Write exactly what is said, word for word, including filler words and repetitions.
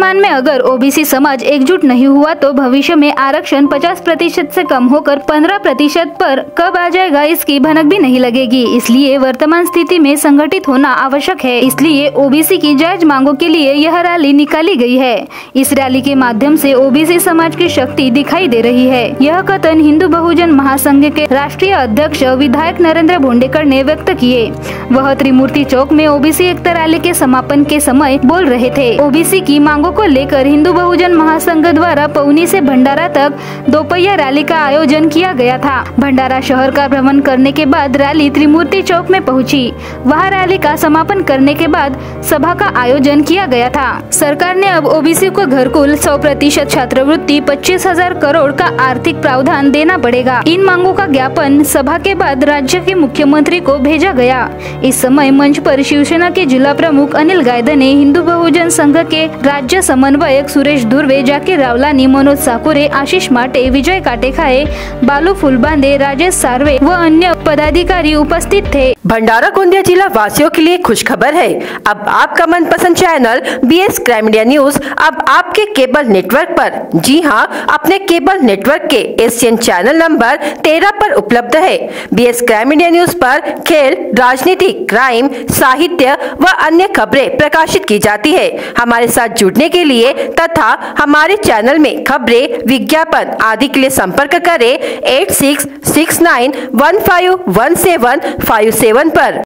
वर्तमान में अगर ओबीसी समाज एकजुट नहीं हुआ तो भविष्य में आरक्षण पचास प्रतिशत से कम होकर पंद्रह प्रतिशत पर कब आ जाएगा इसकी भनक भी नहीं लगेगी। इसलिए वर्तमान स्थिति में संगठित होना आवश्यक है। इसलिए ओबीसी की जायज मांगों के लिए यह रैली निकाली गई है। इस रैली के माध्यम से ओबीसी समाज की शक्ति दिखाई दे रही है। यह कथन हिंदू बहुजन महासंघ के राष्ट्रीय अध्यक्ष विधायक नरेंद्र भोंडेकर ने व्यक्त किए। वह त्रिमूर्ति चौक में ओबीसी एकता रैली के समापन के समय बोल रहे थे। ओबीसी की मांगों को लेकर हिंदू बहुजन महासंघ द्वारा पौनी से भंडारा तक दोपहिया रैली का आयोजन किया गया था। भंडारा शहर का भ्रमण करने के बाद रैली त्रिमूर्ति चौक में पहुंची। वहां रैली का समापन करने के बाद सभा का आयोजन किया गया था। सरकार ने अब ओबीसी को घरकुल, सौ प्रतिशत छात्रवृत्ति, पच्चीस हजार करोड़ का आर्थिक प्रावधान देना पड़ेगा। इन मांगों का ज्ञापन सभा के बाद राज्य के मुख्यमंत्री को भेजा गया। इस समय मंच पर शिवसेना के जिला प्रमुख अनिल गायधने, हिंदू बहुजन संघ के राज्य समन्वयक सुरेश धुर्वे, जाकिर रावलानी, मनोज साकुरे, आशीष माटे, विजय काटेखाए, बालू फुलबांदे, राजेश सार्वे व अन्य पदाधिकारी उपस्थित थे। भंडारा गोंदिया जिला वासियों के लिए खुशखबर है। अब आपका मनपसंद channel BS crime media news अब आपके केबल नेटवर्क पर, जी हां, अपने केबल नेटवर्क के एशियन चैनल नंबर तेरह पर उपलब्ध है। बीएस क्राइम मीडिया न्यूज पर खेल, राजनीति, क्राइम, साहित्य व अन्य खबरें प्रकाशित की जाती है। हमारे साथ जुड़ने के लिए तथा हमारे चैनल में खबरें, विज्ञापन आदि के लिए संपर्क करें eight six six nine one five one seven five seven पर।